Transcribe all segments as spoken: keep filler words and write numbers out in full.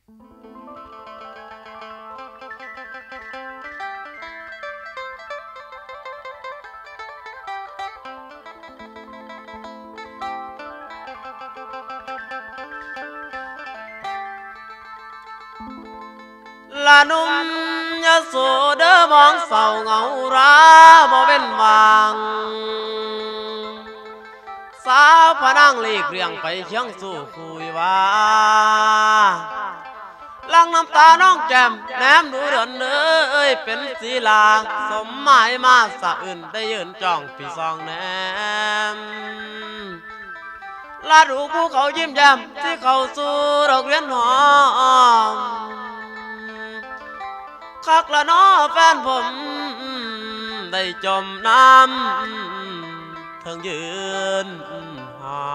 ละนุ่มยะโสเด้อมองเศร้าเหงาราบ่เว้นวางสาวพนังหลีกเรียงไปเชียงสู่คุยว่าลังน้ำตาน้องแจ่มแนมดูเดือนเอ้ยเป็นศีลาสมหมายมาสะอื่นได้ยืนจ้องพี่ซองแนมลาดูผู้เขายิ้มแย้มที่เขาสู่ดอกเวียนหอมคักละน้อแฟนผมได้จมน้ำเทิงยืนหา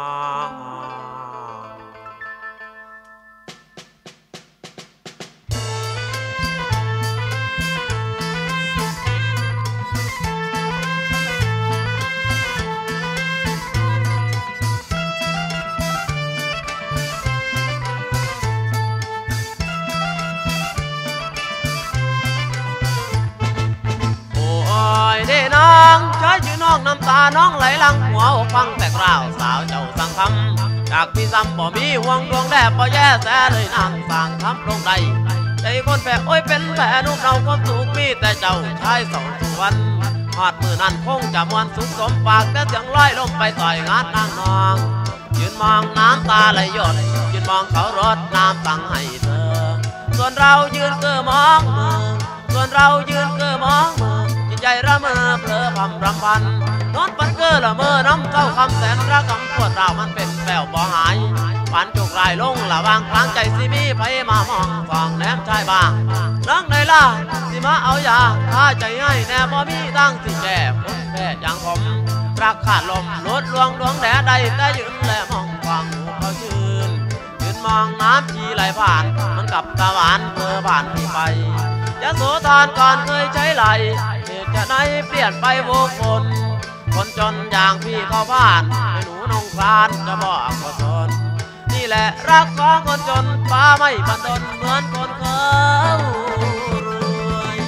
ใช้ชื่อน้องน้ำตาน้องไหลหลังหัวอกฟังแต่กล่าวสาวเจ้าสั่งคำจากพี่ซ้ำบ่มีห่วงดวงแดบบ่แย่แสเลยนางสั่งทำลงใดใจคนแฝงโอ้ยเป็นแผลนุ่มเราความสุขมีแต่เจ้าชายสองสุวรรณหอดมือนั้นคงจะมวนสุขสมปากแต่เสียงลอยลมไปต่อยงานนางนองยืนมองน้ำตาไหลหยดยืนมองเขารดน้ำสั่งให้เธอส่วนเรายืนเก้อมองมือส่วนเรายืนเก้อมองมือใจระเมอเพลอพำรำพันนอนปันเกอละเมอน้ำเต้าคำแสนรักคำปวดเรามันเป็นแปวบ่หายฝันจุกลายลงละวางกลางใจสิมีไผมามองฟองแนมชายบ้างนังในล่ะสิมาเอายาถ้าใจให้แน่บ่มีตั้งสิแก่คนแพ้อย่างผมรักขาดลมลดลวงดวงแดดใดแต่ยืนและมองฟังหูเขาชื่นยืนมองน้ำชีไหลผ่านมันกับตะวันเพื่อผ่านที่ไปยะโสธรก่อนเคยใช้ไหลเหตุจะไหนเปลี่ยนไปโวคนคนจนอย่างพี่เขาบ้านให้หนูนงคลานจะบอกก็ทนนี่แหละรักของคนจนฟ้าไม่บันดลเหมือนคนเขารวย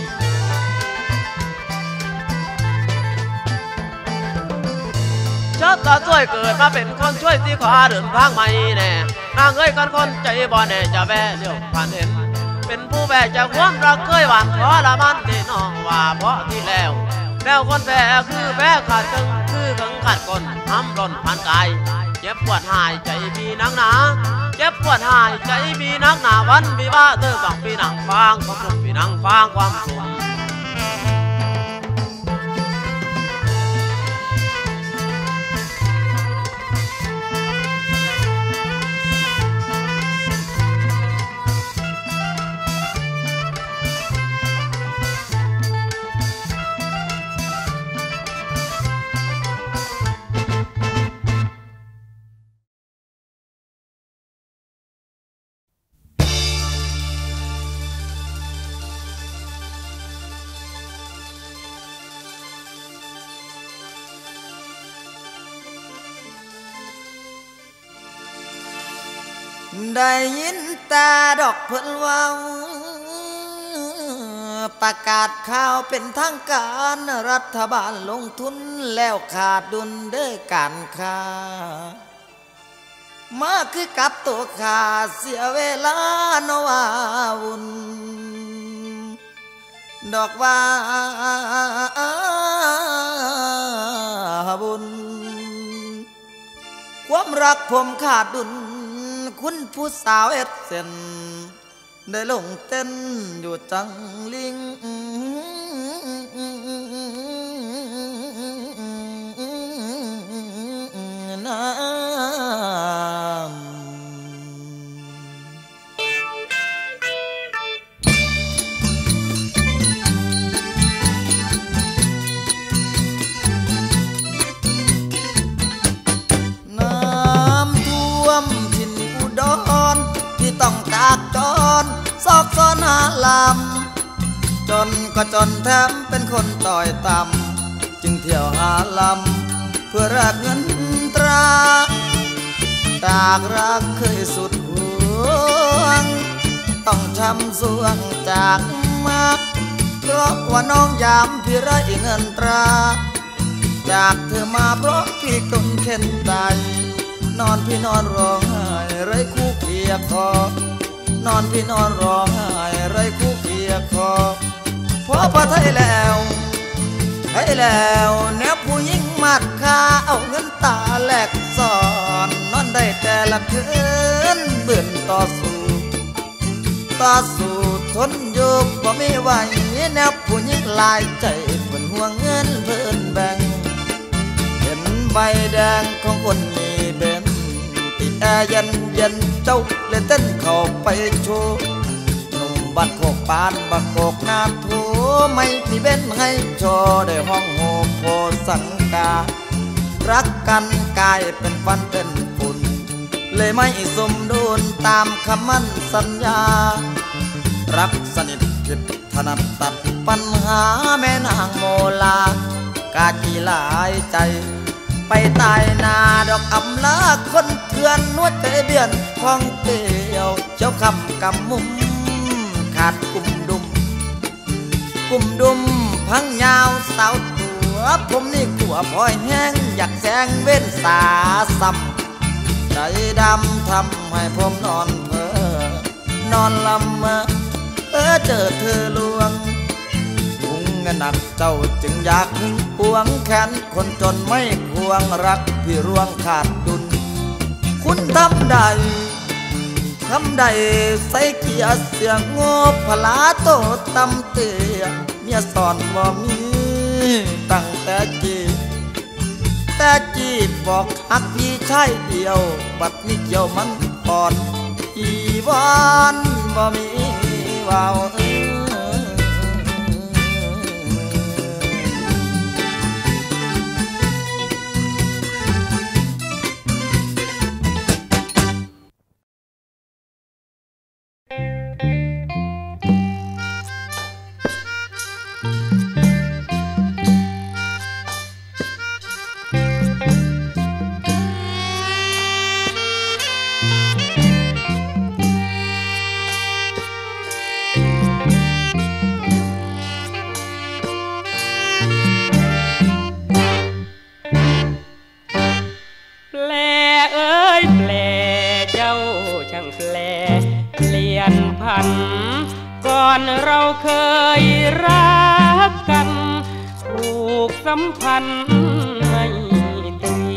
ชะตาช่วยเกิดมาเป็นคนช่วยที่ขอเดินทางไม่แน่นางเอ้ยกันคนใจบ่แน่จะแว่เลี้ยวผ่านเห็นเป็นผู้แบกจากความรักเคยหวานขอละมันที่น้องว่าเพราะที่แล้วแล้วคนแพ้คือแพ้ขาดจึงคือขังขาดก้นทำร่นผ่านกายเจ็บปวดหายใจมีนักหนาเจ็บปวดหายใจมีนักหนาวันวิวาเธอต้องปีนังฟังความสุขปีนังฟังความสุขได้ยินแต่ดอกเพิ่นว่าประกาศข่าวเป็นทางการรัฐบาลลงทุนแล้วขาดดุลเด้อการค้ามาคือกับตัวขาเสียเวลาโนว่าวุ่นดอกว่าบุญความรักผมขาดดุลคุณผู้สาวเอ็ดเซนได้ลงเต้นอยู่จังลิงน้ำท่วมถิ่นอุดรที่ต้องจากจรซอกซอนหาลำจนก็จนแถมเป็นคนต่อยต่ำจึงเที่ยวหาลำเพื่อแลกเงินตราจากรักเคยสุดห่วงต้องช้ำสวงจากมาเพราะว่าน้องยามพี่ไรเงินตราจากเธอมาเพราะพี่ต้องเข็นใจนอนพี่นอนร้องไห้ไรคู่เคียคอนอนพี่นอนร้องไห้ไรคู่เคียคอพอพอไทยแล้วไทยแล้วแนวผู้หญิงมัดคาเอาเงินตาแลกสอนนอนได้แต่ละคืนเบื่อต่อสู้ต่อสู้ทนอยู่บ่ไม่ไหวแนวผู้หญิงลายใจเพิ่นห่วงเงินเพิ่นแบ่งเห็นใบแดงของคนมีเบนติดแอร์เย็นเย็นเจ้าเลยเต้นเข้าไปโชว์หนุ่มบัดโคกปานบัดโคกน้ำโถไม่มีเบนให้โชว์ได้ห้องโฮโพสังการักกันกายเป็นฟันเป็นฝุ่นเลยไม่สมดุลตามคำมั่นสัญญารักสนิทผิดถนัดตัดปัญหาแม่นางโมลากาจีหลายใจไปตายนาดอกอำลาคนเถื่อนนวดใจเบียนห้องเตียวเจ้าคำกำมุมขาดกุ่มดุมกุ่มดุมพังยาวสาวตัวผมนี่กลัวพลอยแห้งอยากแซงเว้นสาซ้ำใจดำทำให้ผมนอนเพ้อนอนลำเมอเออเจอเธอลวงหุงเงินหนักเจ้าจึงอยากหึงพวงแขนคนจนไม่ควงรักพี่รวงขาดดุลคุณทำได้ทำได้ใส่เกียร์เสียงโง่พลาโตตำเตียเมียสอนบ่มีตั้งแต่จีแต่จีบบอกฮักพี่ชายเดียวบัดนี้เกี่ยวมันอ่อนอีวอนบ่มีว่าวก่อนเราเคยรักกันผูกสัมพันธ์ไม่ตรี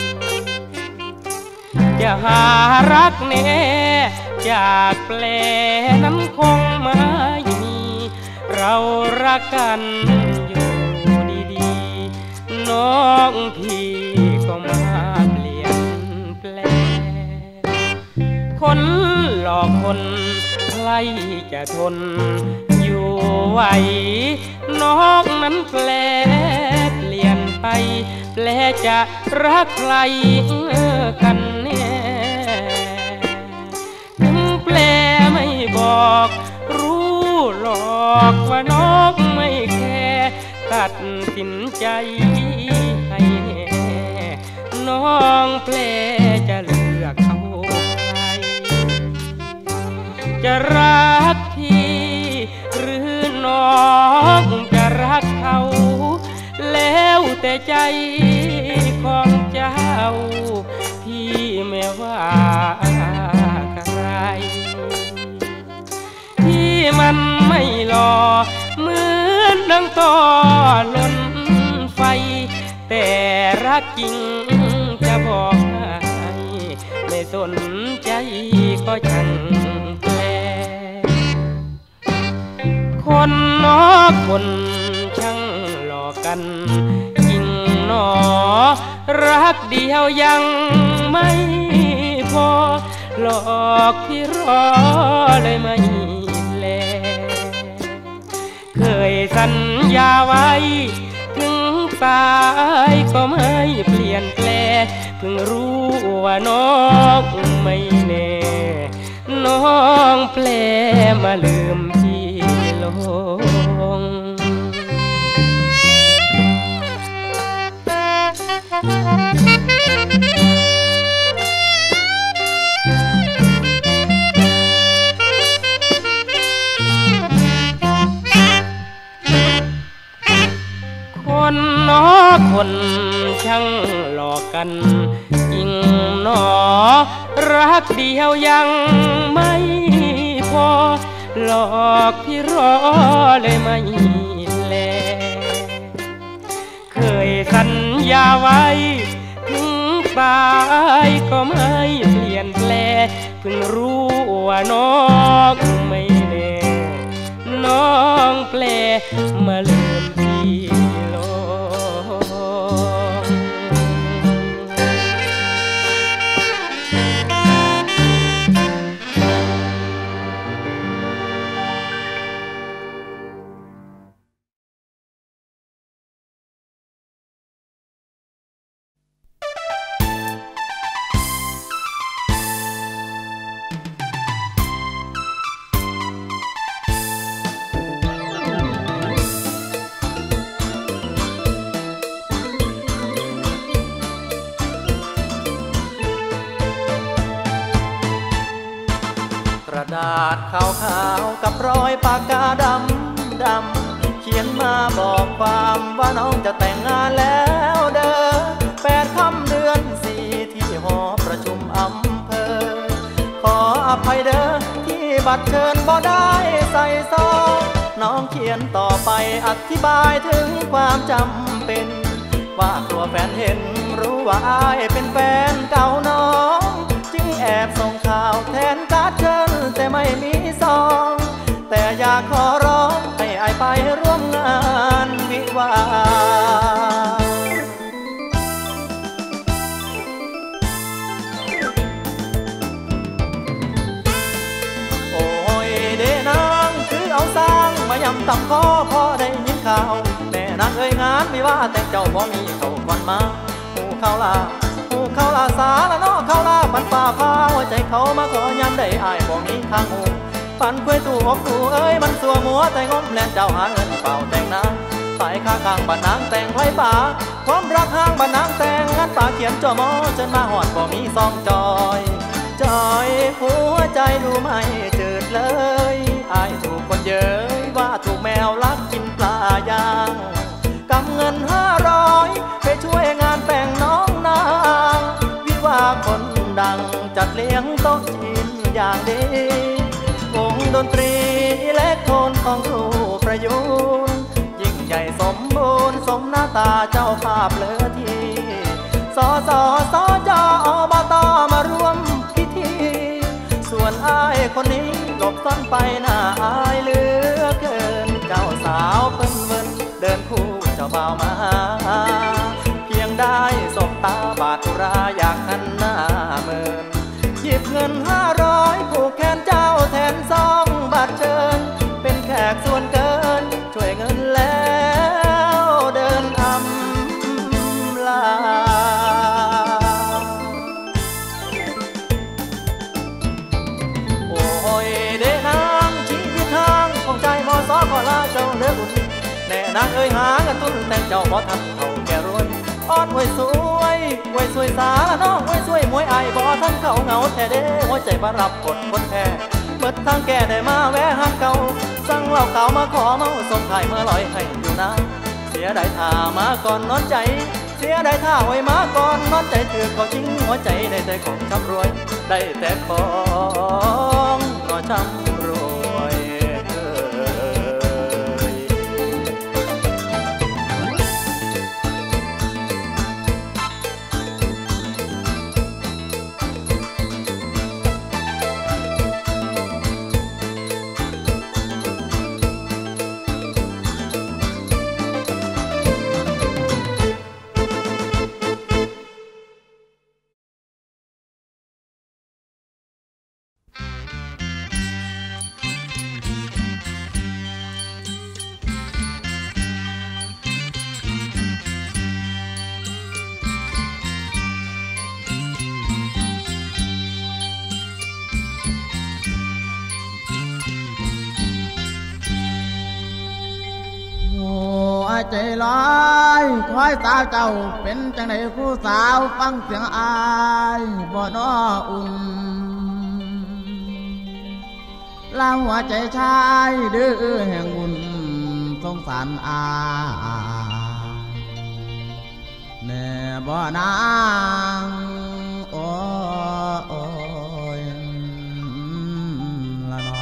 จะหารักแน่จากแปลนั้นคงไม่มีเรารักกันอยู่ดีๆน้องพี่ก็มาเปลี่ยนแปลงคนหลอกคนใครจะทนอยู่ไหวน้องนั้นแปลเปลี่ยนไปแปลจะรักใครกันแน่ถึงแปลไม่บอกรู้หลอกว่าน้องไม่แคร์ตัดสินใจให้แน่น้องแปลจะเลือกเขาจะรักพี่หรือน้องจะรักเขาแล้วแต่ใจของเจ้าพี่ไม่ว่าใครที่มันไม่หล่อเหมือนดังต่อล้นไฟแต่รักจริงจะบอกให้ไม่สนใจก็ช่างคนนอกคนช่างหลอกกันจริงหนอรักเดียวยังไม่พอหลอกที่รอเลยไม่แลเคยสัญญาไว้ถึงสายก็ไม่เปลี่ยนแปลเพิ่งรู้ว่าน้องไม่แน่น้องแปลมาลืมพี่ลงเช่างหลอกกันยิ่งหนอรักเดียวยังไม่พอหลอกพี่รอเลยไม่แลเคยสัญญาไว้ถึงตายก็ไม่เปลี่ยนแปลเพิ่งรู้ว่าน้องไม่แน่น้องแปลมาลืมพี่ลงกระดาษขาวๆกับรอยปากกาดำดำเขียนมาบอกความว่าน้องจะแต่งงานแล้วเด้อแปดค่ำเดือนสี่ที่หอประชุมอำเภอขออภัยเด้อที่บัตรเชิญบ่ได้ใส่ซองน้องเขียนต่อไปอธิบายถึงความจำเป็นว่ากลัวแฟนเห็นรู้ว่าอายเป็นแฟนเก่าน้องจึงแอบส่งข่าวแทนการ์ดเชิญแต่ไม่มีซองแต่อยากขอร้องให้อายไปร่วมงานวิวาโอ้ยเด้นางคือเอาสร้างมายำตำคอพอได้ยินข่าวแม่นางเอ่ยงานวิวาแต่เจ้าบ่มีเขาก่อนมาหูเขาลาหูเขาลาสาละเนาะเขาลาปันป่าพาหัวใจเขามาขอยามได้อายบ่มีทางหูปันคุยตู่อกตู่เอ้ยมันสัวมัวแต่งมแลนเจ้าหาเงินเป่าแต่งนางไปข้างข้างบ้านนางแต่งไว้ป่าความรักห้างบ้านนางแต่งงานป่าเขียนจ่อมอจนมาหอดบ่มีซองจอยจอยหัวใจดูไม่จืดเลยอายถูกคนเย้ยว่าถูกแมวลักกินปลายางกำเงินห้าร้อยไปช่วยงานแต่งน้องนางวิวาคนดังจัดเลี้ยงโต๊ะจีนอย่างดีวงดนตรีอิเล็กโทรนของครูประยุนยิ่งใหญ่สมบูรณ์สมหน้าตาเจ้าภาพเหลือทีสอสอสอจออบตมาร่วมพิธีส่วนอายคนนี้หลบซ่อนไปหน้าอายเหลือเกินเจ้าสาวเพิ่นเวินเดินคู่เจ้าบ่าวมาเพียงได้สบตาบาดตุราอยากหันหน้าเมินหยิบเงินห้าร้อยผูกแขนเจ้าแทนซองบัตรเชิญเป็นแขกส่วนเกินช่วยเงินแล้วเดินอำลาโอ้ยเด้นางชีวิตทางของใจมอสอขอลาเจ้าเลือบุญแน่นางเอ้ยหากระตุ้นแต่งเจ้าบ่ทันเท่าแก่รวยอ้อนไว้สวยไว้สวยสาละน้องไว้สวยมวยไอ้บ่ทั้งเขาเหงาแท้เด้หัวใจมารับบทคนแท้เบิดทางแก่ได้มาแวะหาเก่าสั่งเหล้าเก่ามาขอเมาส่งไข่เมื่อลอยให้อยู่นะเสียดายท่ามาก่อนนอนใจเสียดายท่าไว้มาก่อนนอนใจถือเขาจริงหัวใจได้แต่ของช้ำรวยได้แต่ของก็ช้ำรวยใจลอยคอยสาวเจ้าเป็นจังไดผู้สาวฟังเสียงอายบ่น้ออุ่นลาหัวใจชายดื้อแห่งบุญสงสารอายแน่บ่นางโอ้ยละนอ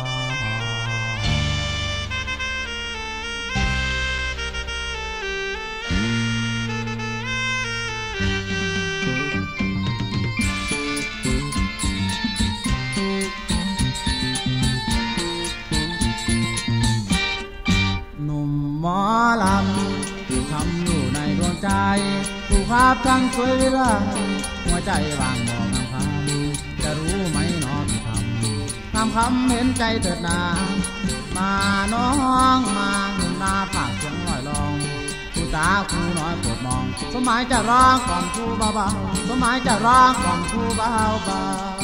หนุ่มหมอลำที่ทำอยู่ในดวงใจผู้ภาพทั้งสวยวิไลหัวใจวางมองคำจะรู้ไหมน้องทำทำคำเห็นใจเถิดนามาน้องมาหนุ่มนาฝากเสียงลอยลองผู้ตาคู่น้อยโปรดมองสมัยจะร้องก่อนคู่เบาๆสมัยจะร้องก่อนคู่เบาๆ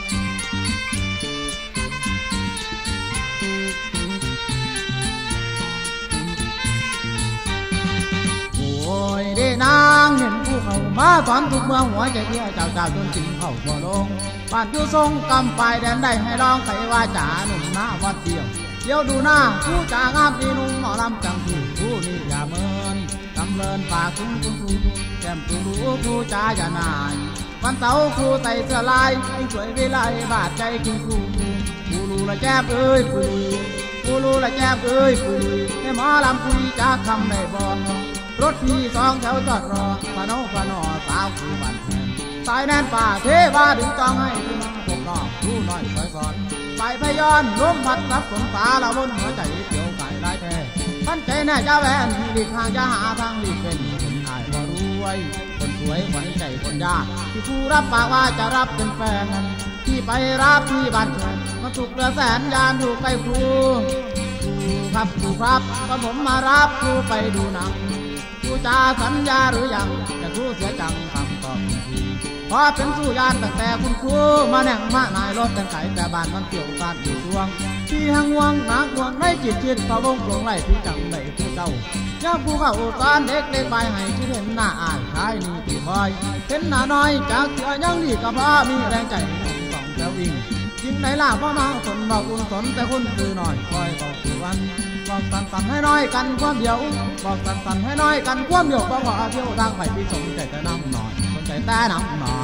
โอ้ยได้นางเห็นผู้เขามาตอนทุกเมื่อหัวใจเพียเจ้าเจ้าจนถึงเข้าบ่ลงบ้านอยู่ทรงกำปลายแดนได้ให้ร้องใครว่าจ๋าหนุ่มหน้าวัดเดียวเดี๋ยวดูหน้าผู้จ๋างามดีนุ่มหมอลำจังผู้ผู้นี่อย่าเมินกำเรินปากคุ้งคุ้งคุ้งแก้มตูรู้ผู้จ๋าอย่านายวันเสาร์ผู้ใส่เสื้อลายยิ่งสวยวิไลบาดใจคุณครูผู้รู้ละแจ๊บเอ้ยผู้ผู้รู้ละแจ๊บเอ้ยผู้ให้หมอลำคุยจ๋าคำในบ่อนรถพี่สองแถวจอดรอพะโนพะนอสาวคู่บ้านแทนสายแน่นป่าเทวาดึงจองให้ผู้น้องผมน้องผู้น้อยคอยสอนไปพยอนล้มพัดรับฝนฟ้าละบนหัวใจเกี่ยวไก่ลายแท้ท่านใจแน่จะแหวนหลีกทางจะหาทางหลีกเป็นคนหายว่ารวยคนสวยขวัญใจคนยากที่ผู้รับปากว่าจะรับเป็นแฟนที่ไปรับที่บ้านแทนมาถูกเรือแสนยานถูกใกล้ครูครับครูครับก็ผมมารับครูไปดูหนังผู้จาสัญญาหรือยังจะครูเสียจังคำตอบทีพอเป็นสู้ยานตั้งแต่คุณครูมาแน่งมานายรถแต่งไข่แต่บ้านมันเกี่ยวกันอยู่ช่วงที่หังวงนักวงในจิตจิตพะวงหลงไหลพี่จังไหลผู้เจ้าย่าผู้เข้าตอนเด็กเล็กไปให้ที่เห็นหน้าอายชายนี่ที่คอยเห็นหน้าน้อยจากเสือยังดีกับพ่อมีแรงใจสองแถววิ่งยิ่งไหนล่ะพ่อมาสนบอกอุ่นสนแต่คุณคือหน่อยคอยต่อกี่วันบอกสันสันให้น้อยกันความเดียวบอกสันสันให้น้อยกันความเดียวบอกว่าเที่ยวทางไปพี่สนใจแต่น้ำหน่อยสนใจแต่น้ำหน่อย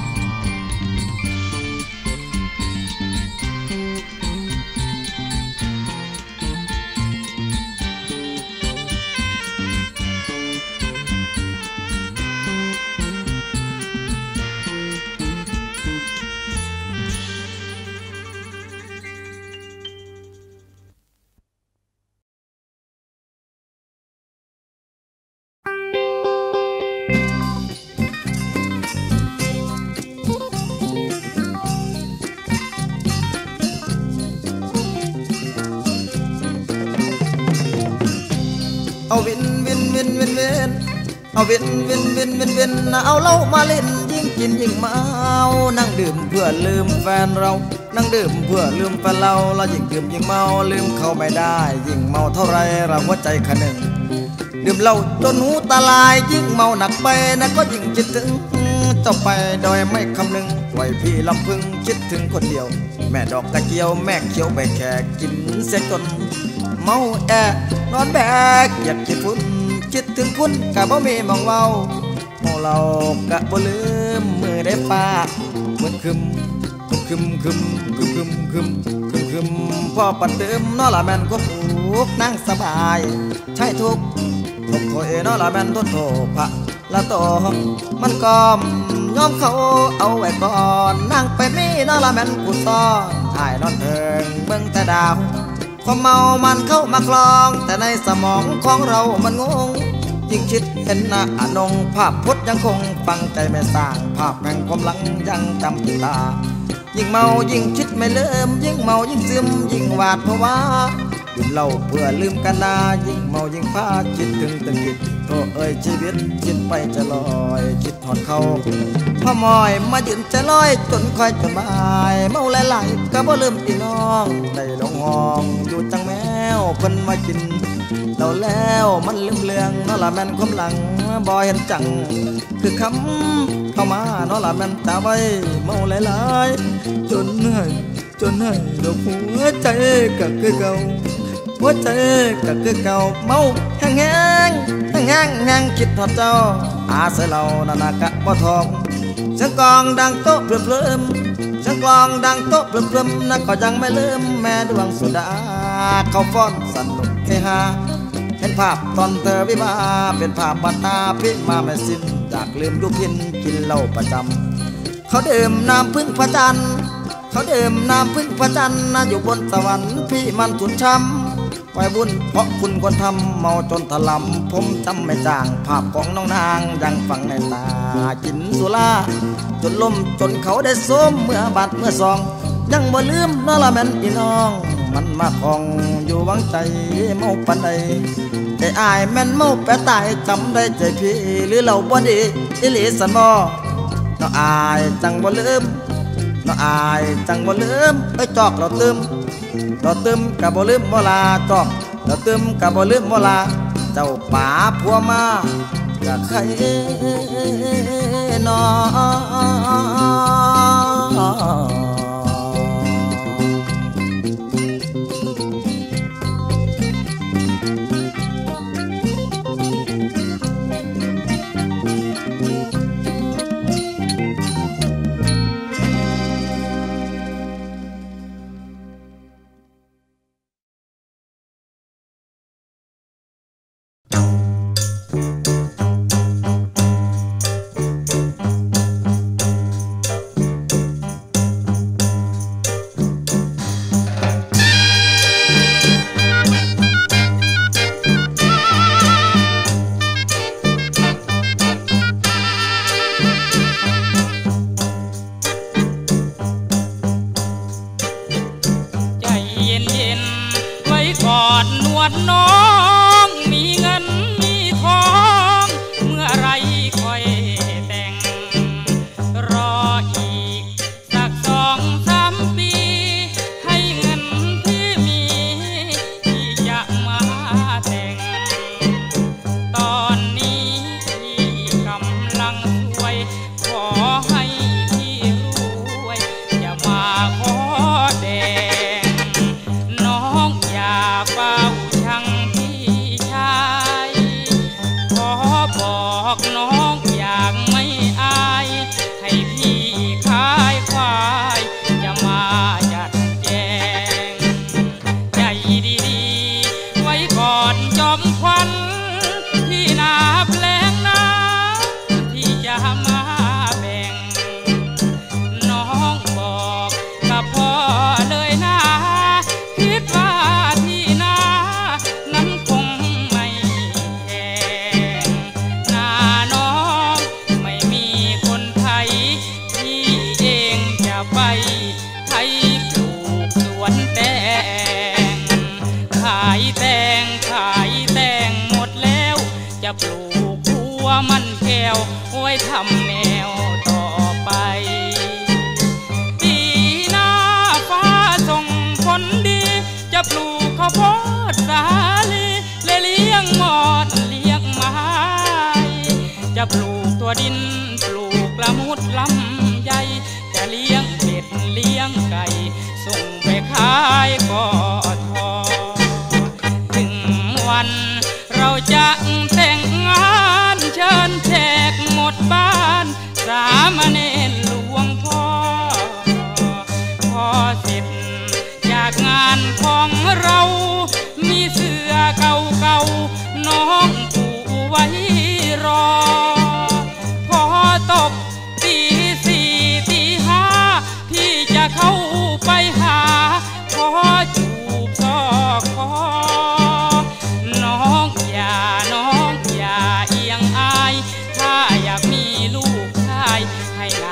เอาวินวินวินวินวินเอาวินวินวินวินวินเอาเหล้ามาเล่นยิ่งกินยิ่งเมานั่งดื่มเพื่อลืมแฟนเรานั่งดื่มเพื่อลืมแฟนเราเรายิ่งดื่มยิ่งเมาลืมเขาไม่ได้ยิ่งเมาเท่าไรเราหัวใจขนึงดื่มเหล้าจนหูตาลายยิ่งเมาหนักไปนะก็ยิ่งคิดถึงเจ้าไปโดยไม่คำนึงปล่อยพี่ลำพึงคิดถึงคนเดียวแม่ดอกกระเจียวแม่เขียวใบแขกกินเสียจนเมาแอนอนแบกอยากคิดฝุ่นคิดถึงคุณกะบ่มีมองเว้าเมาเรากะบ่ลืมมือได้ป้าเหมือนคึมคึมคึมคึมคึมคึมคึมคึมพ่อปันเติมนอละแม่นก็ผูกนั่งสบายใช่ทุกทุกโถเอนอละแม่นต้นโถพระละโตมันก็ยอมเขาเอาไว้ก่อนนั่งไปมีนอละแม่นกูซ้อนถ่ายนอนเถิงเบิ่งแต่ดาวความเมามันเข้ามาคลองแต่ในสมองของเรามันงงยิ่งคิดเห็นหน้าอนงภาพพจน์ยังคงฟังใจไม่สร้างภาพแห่งความหลังยังจำติดตายิ่งเมายิ่งคิดไม่ลืมยิ่งเมายิ่งซึมยิ่งหวาดเพราะว่าดื่มเหล้าเพื่อลืมกันนายิ่งเมายิ่งพาคิดถึงตึงกิดโตเอ่ยชีวิตคิดไปจะลอยคิดถอดเขาพ่อมอยมายืนจะลอยจนค่อยจนบ่ายเมาหลายๆก็บ่ลืมตีน้องได้ลงห้องอยู่จังแมวเพิ่นมากินเราแล้วมันลืมเลืองนอละแม่นความหลังบ่เห็นจังคือคำเข้ามานอละแม่นตาไว้เมาหลายๆจนเหนื่อยจนเหนื่อยดอกหัวใจก็คือเก่าหัวใจก็คือเก่าเมาแห้งแห้งแห้งงแห้งแห้งคิดทอดเจ้าอาศัยเรานานากะบ่ทองเสียงกลองดังโต๊ะเพลิมเพลิมเสียงกลองดังโต๊ะเพลิมเพลิมนักก็ยังไม่ลืมแม่ดวงสุดาเขาฟ้อนสนุกเฮฮาเห็นภาพตอนเธอวิวาเป็นภาพบาตาพิมาไม่สิ้นอยากลืมดูพินกินเหล้าประจำเขาดื่มน้ำพึ่งพระจันทร์เขาดื่มน้ำพึ่งพระจันทร์นะอยู่บนสวรรค์พี่มันทุนช้ำไว้บุญเพราะคุณคนทำเมาจนถลำผมจำไม่จางภาพของน้องนางยังฝังในตากินสุราจนล้มจนเขาได้ส้มเมื่อบัดเมื่อซองยังบ่ลืมนั่นละแม่นอีน้องมันมาคองอยู่วังใจเมาปันใดใจอายแม่นเมาแปะตายจำได้ใจพี่หรือเราบ่ดีอิลิสันบ่น้องอายจังบ่ลืมน้องอายจังบ่ลืมไอ้จอกเราตึมเราตึมกับบ่ลืมบ่ลาจอกเราตึมกับบ่ลืมบ่ลาเจ้าป่าผัวมาจะใครนอน้องมีเงินมีทองเมื่อไรค่อยแต่งรออีกสักสองสามปีให้เงินที่มีที่จะมาแต่งตอนนี้พี่กำลังสวยขอให้พี่รวยอย่ามาขอแดงน้องอย่าเฝ้าบอกน้องอย่างไม่อายให้พี่ขายควายจะมาจัดแจงใจดีๆไว้ก่อนจอมควันที่นาแปลงนาที่จะมาแบ่งน้องบอกกับพ่อเลยนะคิดว่าที่นานั้นคงไม่แพงน้องไม่มีคนไทยที่เองจะไปไทยปลูกสวนแตงขายแตงขายแตงหมดแล้วจะปลูกหัวมันแก้วไว้ทำแนวต่อไปปีหน้าฟ้าส่งผลดีจะปลูกข้าวโพดสาลีและเลี้ยงหมอดเลี้ยงไม้จะปลูกตัวดินปลูกละมุดลำใหญ่จะเลี้ยงเป็ดเลี้ยงไก่ส่งไปขายก็ทอถึงวันเราจะแต่งงานเชิญแขกหมดบ้านสามเณรหลวงพ่อพอเสร็จจากงานของเรามีเสื้อเก่าๆน้องผูกไว้รอพอตกตีสี่ตีห้าพี่จะเข้าไปหาขอจูบซอกคอน้องอย่าน้องอย่าเอียงอายถ้าอยากมีลูกชายให้นา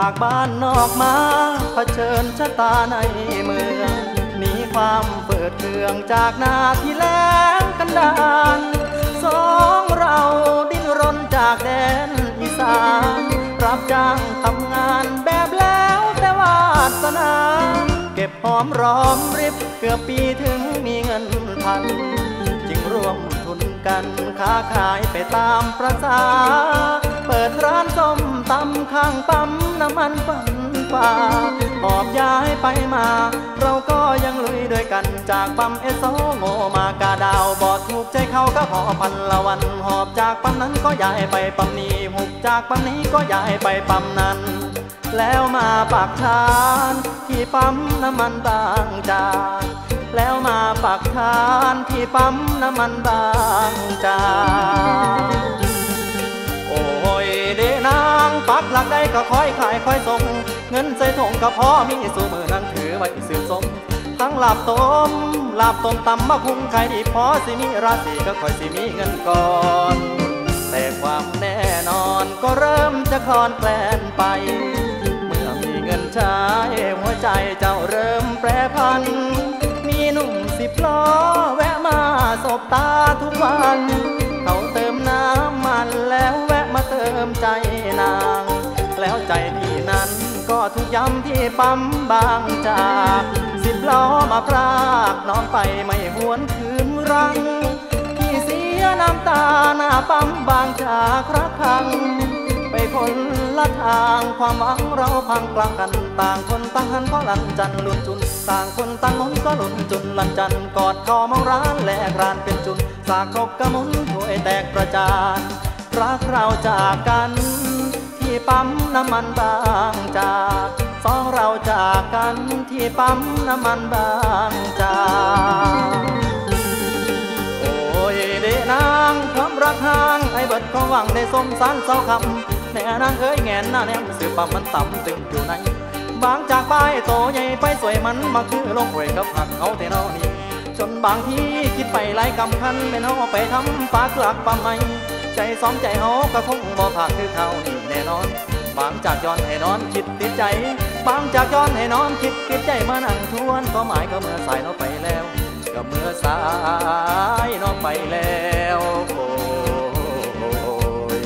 จากบ้านนอกมาเผชิญชะตาในเมืองหนีความเปิดเคืองจากนาที่แล้งกันดานสองเราดิ้นรนจากแดนอีสานรับจ้างทำงานแบบแล้วแต่วาสนาเก็บหอมรอมริบเกือบปีถึงมีเงินพันจึงร่วมทุนกันค้าขายไปตามประสาเปิดร้านส้มตำข้างปั๊มน้ำมันฝันฝ่าหอบย้ายไปมาเราก็ยังลุยด้วยกันจากปั๊มเอสโซโงมากาดาวบอดถูกใจเขาก็หอพันละวันหอบจากปั๊มนั้นก็ย้ายไปปั๊มนี้หุบจากปั๊มนี้ก็ย้ายไปปั๊มนั้นแล้วมาปากทานที่ปั๊มน้ำมันบางจากแล้วมาปากทานที่ปั๊มน้ำมันบางจากโอ้ยเดนางปักหลักได้ก็ค่อยขายค่อยส่งเงินใส่ถุงก็พอมีสู่มือนั้นถือไว้สืบสมทั้งลาบต้มลาบต้มตำมะคุ้งใครดีพอสิมีราศีก็ค่อยสิมีเงินก่อนแต่ความแน่นอนก็เริ่มจะคลอนแคลนไปเมื่อมีเงินใช้หัวใจเจ้าเริ่มแปรผันมีหนุ่มสิบล้อแวะมาสบตาทุกวันเขาเติมน้ำมันแล้วแวะมาเติมใจนางแล้วใจพี่นั้นก็ทุกย้ำที่ปั๊มบางจากสิบล้อมาพรากน้องไปไม่หวนคืนรังพี่เสียน้ำตาหน้าปั๊มบางจากรักพังไปคนละทางความหวังเราพังกลางกันต่างคนต่างหันก็ลันจันลุ่นจุนต่างคนต่างมุนก็ลุ่นจุนลันจันกอดคอมองร้านแลกรานเป็นจุนสากครบกระมุนถ้วยแตกประจานรักเราจากกันที่ปั๊มน้ำมันบางจากสองเราจากกันที่ปั๊มน้ำมันบางจากโอ้ยเดนางความรักห่างไอ้เบิดความหวังในสมสารเศร้าคำแน่นางเอ้ยแงนหน้าแนมสืบปั๊มมันต่ำตึงอยู่ไหนบางจากไปโตใหญ่ไปสวยมันมาคือลงหวยกับหักเขาแต่นอนี่จนบางทีคิดไปหลายกำคันไม่นอไปทำฝากหลักปั๊มไม่ใจสองใจเขาก็คงบ่ผักคือเขานี่แน่นอนบางจากย้อนให้นอนคิดติดใจบางจากย้อนให้นอนคิดติดใจมานั่งทวนก็หมายก็เมื่อสายนอไปแล้วก็เมื่อสายนอไปแล้วโอ้ย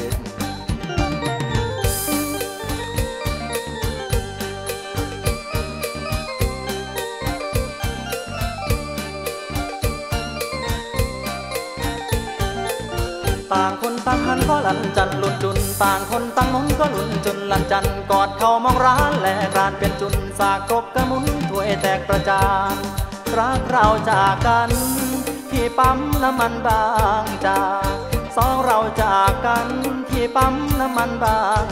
ต่างคนต่างหันก็ลันจันลุ่นจุนต่างคนต่างมุนก็ลุ่นจุนลันจันกอดเข้ามองร้านและร้านเป็นจุนสากครบกระมุนถ้วยแตกประจานรักเราจากกันที่ปั๊มน้ำมันบางจากสองเราจากกันที่ปั๊มน้ำมันบาง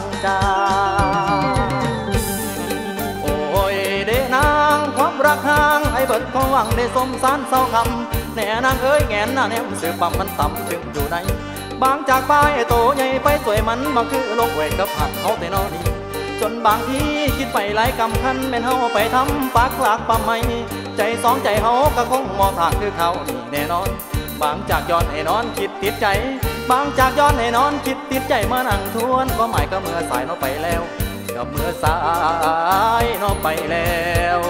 จากโอ้ยเดนางความรักห่างไอ้เบิดของหวังในสมสารเศร้าคำแน่นางเอ้ยแงนหน้าแนมสืบปั๊มมันต่ำจึงอยู่ไหนบางจากไปโตใหญ่ไปสวยมันบางคือลงเวกกับผักเขาแต่นอนี่จนบางทีคิดไปหลายกำคันแม่นเฮาไปทำปากหลากปั๊มไม่ใจสองใจเฮาก็คงมองผักคือเขานี่แน่นอนบางจากย้อนให้นอนคิดติดใจบางจากย้อนให้นอนคิดติดใจมานั่งทวนก็หมายก็เมื่อสายนอไปแล้วก็เมื่อสายนอไปแล้ว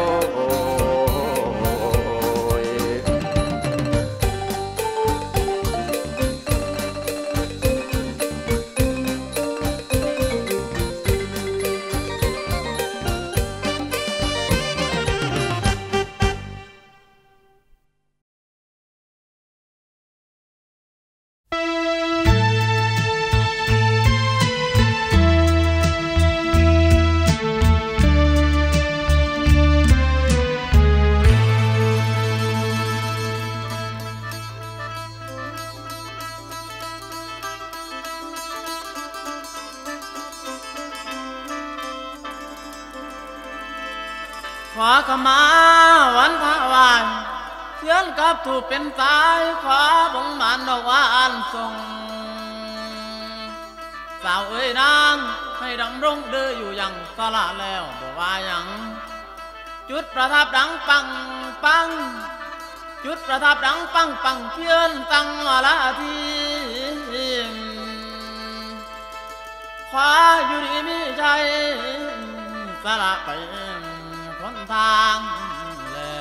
ขอขมาวันพระวานเชื่อนกับถูกเป็นสายขอบ่งบานดอกหวานส่งสาวเอ้ยนางให้ดำรงเดืออยู่อย่างสละแล้วบอกว่าอย่างจุดประทับดังปังปังจุดประทับดังปังปังเชื่อนตั้งละทีขวาอยู่ดีมีใจสละไปคนทางแล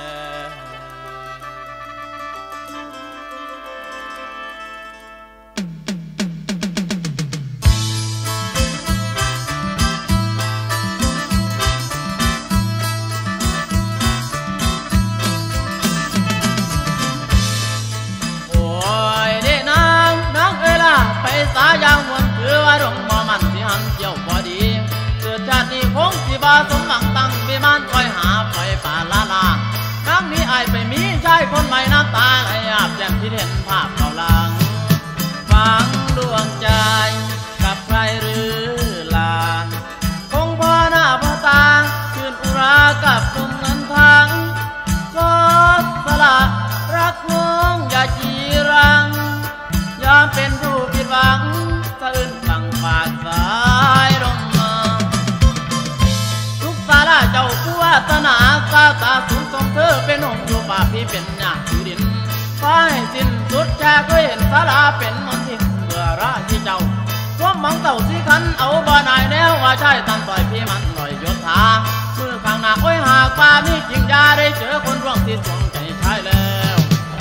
ไปสายางมวนคือว่าดงมอมันที่หันเกี่ยวพอดีเกิดชาตินี้คงสิบาสมหวังตั้งวิมานคอยหาไฟป่าลาลาครั้งนี้อายไปมีชายคนใหม่น้ำตาไหลอาบแจ่มที่เห็นภาพเก่าลังฟังดวงใจกับใครหรือลานคงพอหน้าพอตาชื่นอุรากับตรงนั้นทางก็สละรักน้องอย่าจีรังยอมเป็นผู้ผิดหวังสะอื้นฟังฝาดสายลมมาทุกสาราเจ้าผู้วาสนาสาตาสูงส่งเธอเป็นองค์อยู่ป่าพี่เป็นหยาอยู่ดินฟ้าให้สิ้นสุดแช่เคยเห็นสาราเป็นมนทินเบื่อราที่เจ้าสวมมังเต่าสีขันเอาบ่อนายแนวว่าใช่ตันต่อยพี่มันลอยยศถามือข้างหน้าโอ้ยหากว่ามีจริงยาได้เจอคนร่วงที่สวงใจชายแล้ว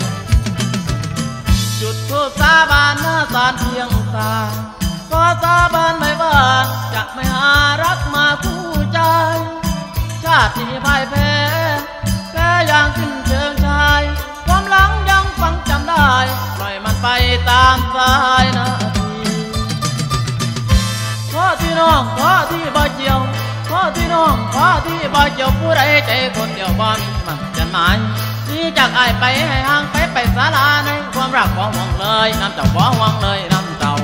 จุดทูปสาบานหน้าศาลเพียงตาขอสาบานไม่ว่าจะไม่หารักมาคู่ใจชาติที่พ่ายแพ้แพ้อย่างขึ้นเชิงชายความหลังยังฟังจำได้ปล่อยมันไปตามสายนาทีขอที่น้องขอที่บ่เจียวขอที่น้องขอที่บ่เจียวผู้ใดใจคนเดียวบ่มีมันจะหมายที่จากอายไปให้ห่างไปไปศาลาในความรักของห่วงเลยน้ำเจ้าบ่ห่วงเลยน้ำเจ้า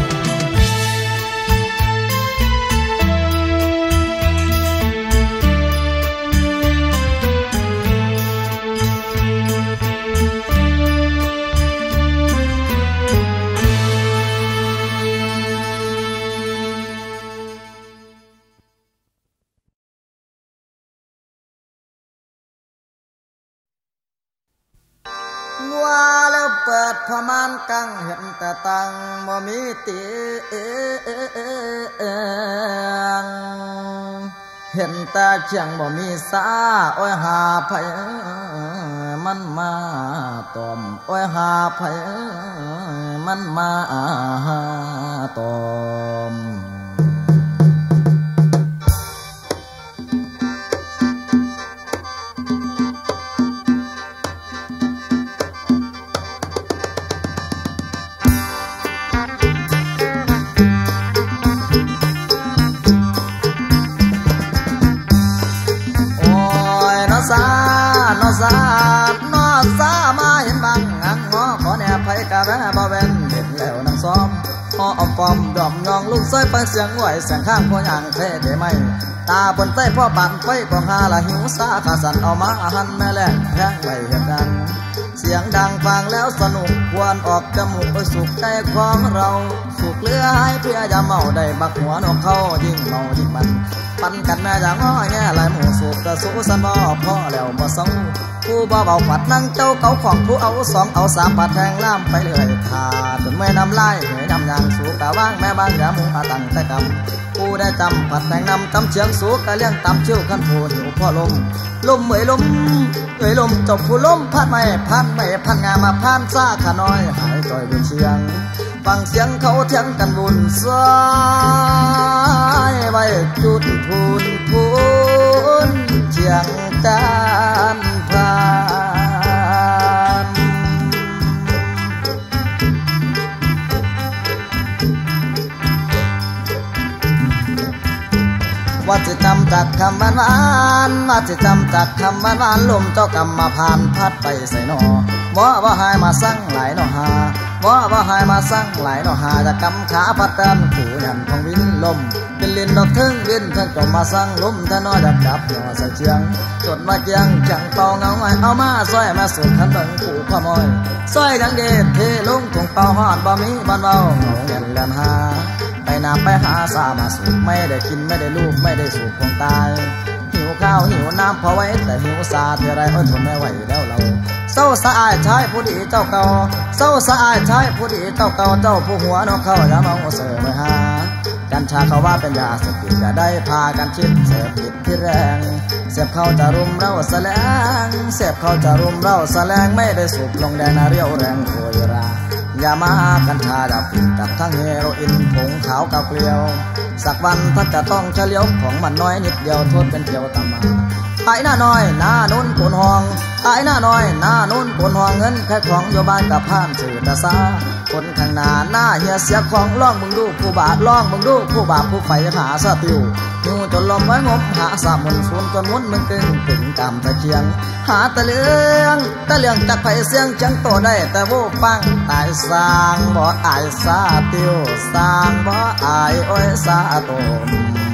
ว่าแล้วเปิดพมานกังเห็นแต่ตังบ่มีเตียงเห็นแต่เชียงบ่มีสาโอ้ยหาไผมันมาตอมโอ้ยหาไผมันมาตอมสานอสานอสามาเห็นบางงานงอขอแนบไผกะแร่บ่แว่นเห็นแล้วนั่งซ้อมพอเอาปอมดอมยองลูกเสยไปเสียงไหวเสียงข้างพ่อย่างเท่ได้ไหมตาบนใต้พ่อปั่นไฟกองหาละหิวสาขาสันเอามาหันแม่แลกแทงไว้เห็นดังเสียงดังฟังแล้วสนุกควรออกจมูกไปสุขใจของเราสุขเหลือให้เพื่ออย่าเมาได้บักหัวนกเขายิ่งเมายิ่งมันปั่นกันแม่อย่างง้อแง่ลายหมูสูบกระสูสันบ่พ่อแล้วบ่เศร้าผู้บ่เบาปัดนั่งเจ้าเขาของผู้เอาสองเอาสามปัดแทงล่ามไปเลยขาดจนไม่นำไล่เหยนำยางสูกะว่างแม่บางอย่ามุงอาตั้งแต่กำผู้ได้จำปัดแทงนำตำเชียงสูกะเลี้ยงตำเชี่ยวขันผู้หิวพ่อลมลมเอ๋ยลมเอ๋ยลมจบผู้ลมพัดไม่พัดไม่พัดงามาพันซาขาน้อยหายจ่อยเป็นเชียงฟังเสียงเขาเถียงกันบุญสายไว้จุดพูนพูนเชียงจานพรานว่าจะจำจากคำหวานหวานว่าจะจำจากคำหวานหวานลมเจ้ากรรมมาผ่านพัดไปใส่หนอว่าว่าหายมาสั่งหลายหนอหาว่าว่าหายมาสั่งหลายหนอหาจะกำขาพัดกันขู่ยันของวินลมเป็นลินดอกทึ่งวินท่านก็มาสั่งลมท่านน้อยดับดับหน่อใส่เชียงจดมาเกียงจังเป่าเงาไว้เอามาซอยมาสุดขันเบิ่งขู่ขโมยซอยดังเด็ดเทลงถุงเป่าหอดบ่มีบ้านเบาเงาเงินเลือนหาไปนาไปหาสามาสูบไม่ได้กินไม่ได้ลูกไม่ได้สูบคงตายหิวข้าวหิวน้ำพอไว้แต่หิวสาเท่าไรเอ้ยทนไม่ไหวแล้วเราเศร้าสะอายชายผู้ดีเจ้าเก่าเศร้าสะอายชายผู้ดีเจ้าเก่าเจ้าผู้หัวนกเข้าอย่ามาเสือไปหาใจกัญชาเขาว่าเป็นยาเสพติดจะได้พากันชิดเสพติดที่แรงเสพเขาจะรุมเราแสลงเสพเขาจะรุมเราแสลงไม่ได้สูบลงแดงนาเรียวแรงโคยรายามากัญชาดับผิดกับทั้งเฮโรอีนผงขาวกับเกลียวสักวันถ้าจะต้องเฉลียวของมันน้อยนิดเดียวโทษเป็นเที่ยวตามมาไอ้หน้าน้อยหน้านุ่นปูนห้องไอ้หน้าน้อยหน้านุ่นปูนห้องเงินแค่ของโยบานกับผ่านสื่อตาซาคนข้างหน้าหน้าเฮียเสียของล่องมึงดูผู้บาทล่องมึงดูผู้บาปผู้ไฟหาสะติวหิวจนลมไว้งบหาสามุนฟูนจนมุนมึงกึ่งกึ่งกำตะเคียงหาตะเลืองตะเลืองจากไผ่เสียงจังโตได้แต่โว้ฟังตายสร้างบ่อายสาติวสร้างบ่อายโอ้ยสาโตม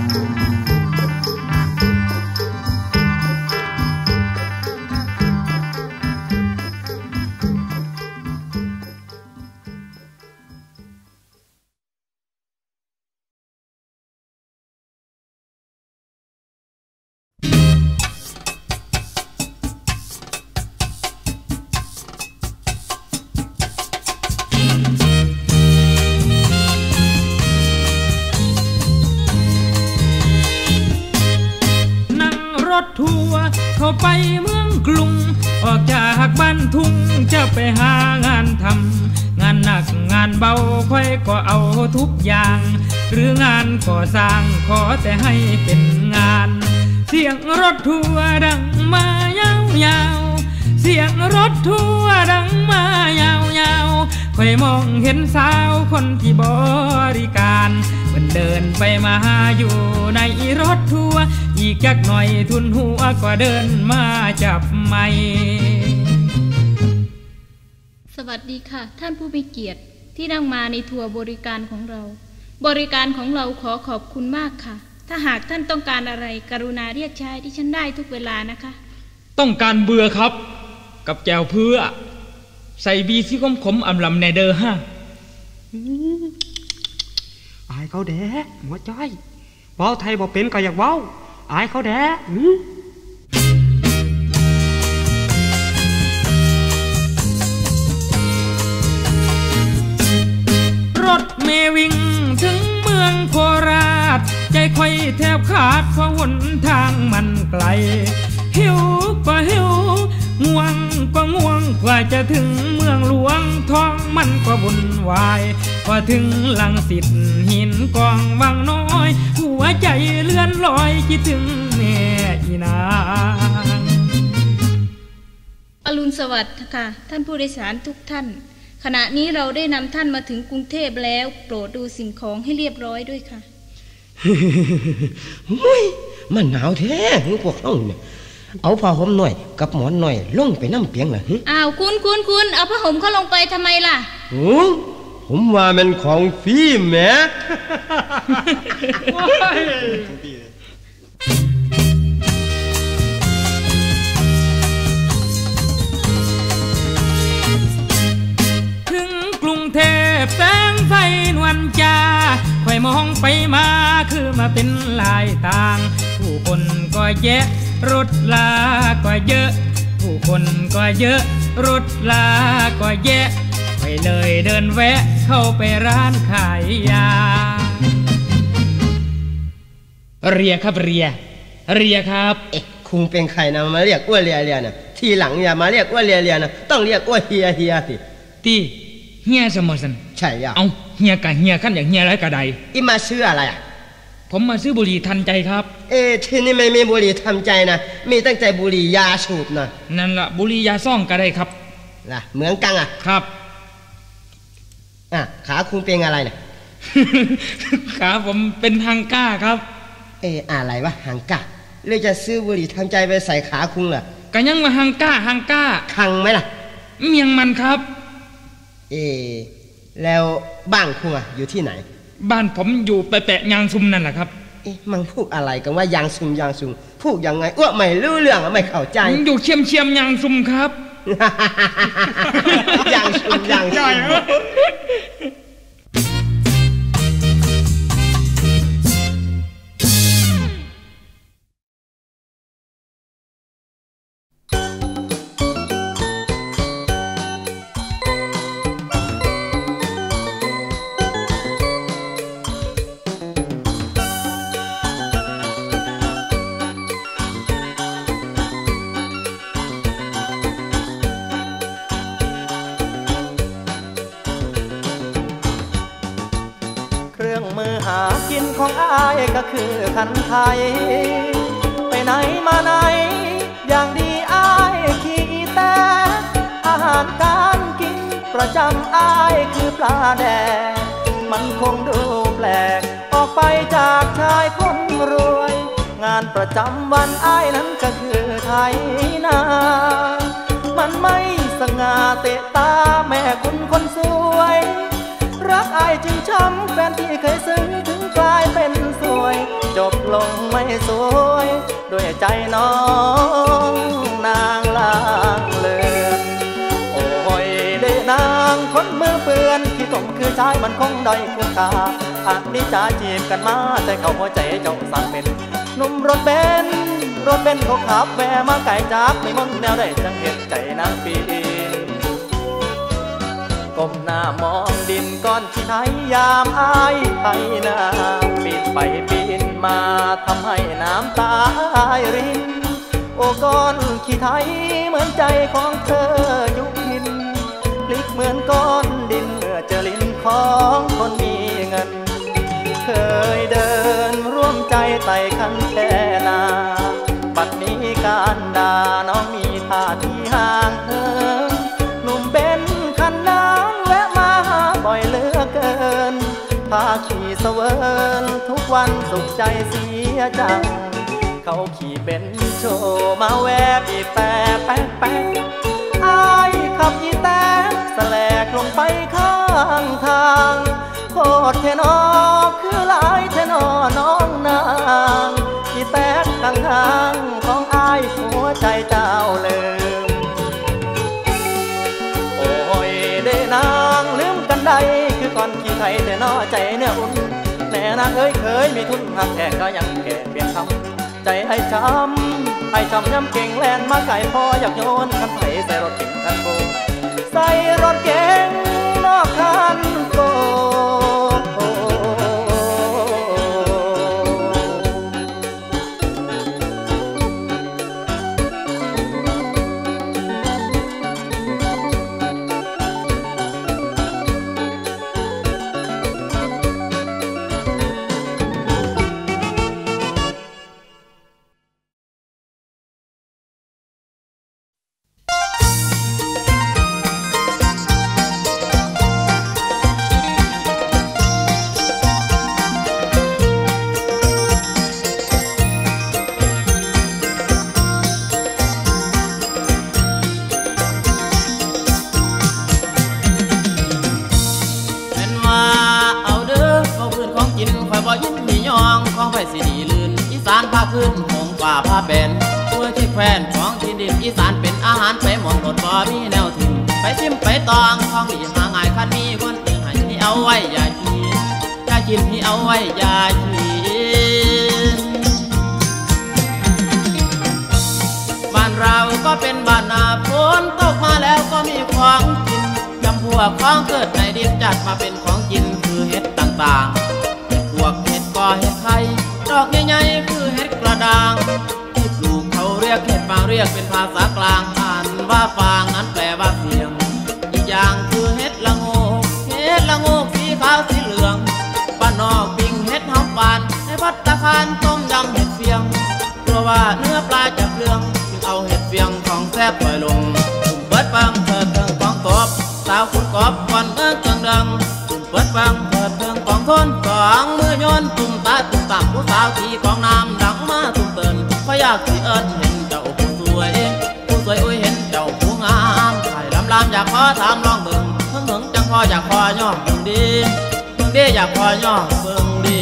ทัวร์เข้าไปเมืองกรุงออกจากบ้านทุ่งจะไปหางานทำงานหนักงานเบาค่อยก็เอาทุกอย่างหรืองานก่อสร้างขอแต่ให้เป็นงานเสียงรถทัวร์ดังมายาวๆเสียงรถทัวร์ดังมายาวๆค่อยมองเห็นสาวคนที่บริการมันเดินไปมาอยู่ในรถทัวร์อีกจักหน่อยทุนหัวก็เดินมาจับไมค์สวัสดีค่ะท่านผู้มีเกียรติที่นั่งมาในทัวร์บริการของเราบริการของเราขอขอบคุณมากค่ะถ้าหากท่านต้องการอะไรกรุณาเรียกใช้ที่ฉันได้ทุกเวลานะคะต้องการเบื่อครับกับแจวเพื่อใส่บีซี่ขมๆอำลำในเดอฮะอายเขาแดกหัวใจเว้าไทยบ่เป็นก็อยากเว้าอายเขาแดกรถเมวิ่งถึงเมืองโคราชใจค่อยแทบขาดเพราะหนทางมันไกลหิวก็หิวง่วงก็ง่วงกว่าจะถึงเมืองหลวงท้องมันก็วุ่นวายพอถึงลังสิตหินกองวังน้อยหัวใจเลื่อนลอยคิดถึงแม่อีนางอรุณสวัสดิ์ค่ะท่านผู้โดยสารทุกท่านขณะนี้เราได้นำท่านมาถึงกรุงเทพแล้วโปรดดูสิ่งของให้เรียบร้อยด้วยค่ะหุ้ยมันหนาวแท้พวกเราเนี่ยเอาผ้าห่มหน่อยกับหมอนหน่อยลงไปน้ำเปียงเหรออ้าวคุณคุณคุณเอาผ้าห่มเขาลงไปทำไมล่ะโอ้ผมว่ามันของฟรีแหมถึงกรุงเทพแสงไฟนวลจ้าค่อยมองไปมาคือมาเป็นลายต่างผู้คนก็แยะรถลาก็เยอะผู้คนก็เยอะรถลาก็แยะไปเลยเดินแวะเข้าไปร้านขายยาเรียครับเรียเรียครับเอ๊ะคุงเป็นใครนะมาเรียกอ้วนเรียเรียนะทีหลังอย่ามาเรียกอ้วนเรียเรียนะต้องเรียกอ้วนเฮียเฮียสิตีเฮียสมอสันใช่อ่ะเอาเฮียกับเฮียขั้นอย่างเฮียไรกระไดอีมาซื้ออะไรอ่ะผมมาซื้อบุหรี่ทันใจครับเอ๊ะที่นี่ไม่มีบุหรี่ทำใจนะมีตั้งใจบุหรี่ยาสูบนะนั่นละบุหรี่ยาซ่องก็ได้ครับล่ะเหมือนกันอ่ะครับอ่ะขาคุณเป็นอะไรเนี่ยขาผมเป็นฮังก้าครับเอ๊ะอะไรวะฮังก้าเลยจะซื้อบุหรี่ทำใจไปใส่ขาคุณเหรอก็ยังมาฮังก้าฮังก้าคังไหมล่ะเมียงมันครับเอ๊ะแล้วบ้านคุณอ่ะอยู่ที่ไหนบ้านผมอยู่ไปแปะยางซุมนั่นแหละครับเอ๊ะมันพูดอะไรกันว่ายางซุมยางซุมพูดยังไงอ้วกไม่รู้เรื่องไม่เข้าใจอยู่เชียมเชียมยางซุมครับยางซุมยางซุมนของอายก็คือคันไทยไปไหนมาไหนอย่างดีอายขี้แต่อาหารการกินประจำอายคือปลาแดกมันคงดูแปลกออกไปจากชายคนรวยงานประจำวันอายนั้นก็คือไทยนามันไม่สง่าเตะตาแม่คุณคนสวยรักอายจึงช้ำแฟนที่เคยซึ้งถึงกลายเป็นสวยจบลงไม่สวยด้วยใจน้องนางลางเลือนโอ้ยเด้นางคนมือเปื้อนที่ตมคือชายมันคงด้อยคุณค่าอันนี้จะจีบกันมาแต่เขาหัวใจเจ้าสั่งเป็นหนุ่มรถเบนซ์รถเบนซ์เขาขับแวะมาไก่จากไม่มนแนวได้จังเห็นใจนางปีก้มหน้ามองดินก้อนขี้ไทยยามอายไทยนาปีนไปปีนมาทำให้น้ำตารินโอ้ก้อนขี้ไทยเหมือนใจของเธอยุบหินพลิกเหมือนก้อนดินเมื่อเจอลิ้นของคนมีเงินเคยเดินร่วมใจไต่คันแค่นาบัดนี้การด่าน้องมีท่าทีห่างเหินหนุ่มเป็นคันน้ำแวะมาหาบ่อยเหลือเกินพาขี่เสวินทุกวันสุขใจเสียจังเขาขี่เป็นโชว์มาแวะบีบแต่แป๊กแป๊กอายขับอีแต๊กแสลกลงไปข้างทางโคตรเทนอคือหลายเทนอน้องนางอีแต๊กข้างทางของอายหัวใจเจ้าลืมโอ้ยเด้นางลืมกันได้คือก่อนขี่ไทยแต่นอใจเนี่ยอุ่นแน่นางเอ้ยเคยมีทุนหักแก่ก็ยังแก่เปลี่ยนคำใจไอ้ช้ำไอ้ช้ำย้ำเก่งแลนมาไก่พออยากโยนคันไถใส่รถเก่งคันโกใส่รถเก่งนอกคันโกขึ้นหงป่าผ้าเป็นตัวที่แควนของที่ดินอีสานเป็นอาหารไปหมดหมดบ่มีแนวถิ่นไปชิมไปตองของดีหาง่ายคันมีคนตื่นให้ที่เอาไว้อย่ากินอย่ากินที่เอาไว้อย่ากินบ้านเราก็เป็นบ้านนาฝนตกมาแล้วก็มีของกินจำพวกของเกิดในดินจัดมาเป็นของกินคือเห็ดต่างๆเห็ดพวกเห็ดกอเห็ดไข่ดอกใหญ่ๆคือเห็ดกระด้างที่ปลูกเขาเรียกเห็ดฟางเรียกเป็นภาษากลางอ่านว่าฟางนั้นแปลว่าเพียงอีกอย่างคือเห็ดละโงกเห็ดละโงกสีขาวสีเหลืองบ้านนอกปิ้งเห็ดหอมปานในภัตตาคารต้มยำเห็ดเฟียงกลัวว่าเนื้อปลาจะเปลืองจึงเอาเห็ดเฟียงของแซ่บปล่อยลงตุ่มเปิดฟังเถิดเถิงของตบสาวคุณกอบก่อนเอิ้งเกิงดังตุ่มเปิดฟังเถิดเถิงของทนสองมือโยนตุ่มตาตุ่มตามผู้สาวที่ของน้ำดังมาตุ่มเตือนพอยากที่เอิ้นเห็นเจ้าผู้สวยผู้สวยอุ้ยเห็นเจ้าผู้งามไข่ลำลำอยากขอถามลองเบิ่งเพิ่งเพิ่งจังพออยากขอย่อเบิ่งดีเบิ่งดีอยากขอย่อเบิ่งดี